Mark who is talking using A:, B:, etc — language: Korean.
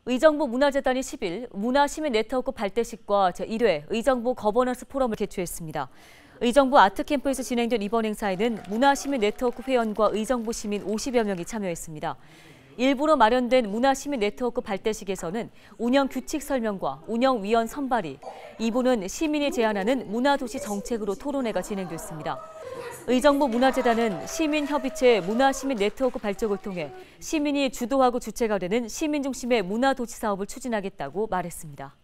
A: 의정부 문화재단이 10일 문화시민 네트워크 발대식과 제1회 의정부 거버넌스 포럼을 개최했습니다. 의정부 아트캠프에서 진행된 이번 행사에는 문화시민 네트워크 회원과 의정부 시민 50여 명이 참여했습니다. 일부러 마련된 문화시민 네트워크 발대식에서는 운영 규칙 설명과 운영위원 선발이, 2부는 시민이 제안하는 문화도시 정책으로 토론회가 진행됐습니다. 의정부 문화재단은 시민협의체 문화시민 네트워크 발족을 통해 시민이 주도하고 주체가 되는 시민 중심의 문화도시 사업을 추진하겠다고 말했습니다.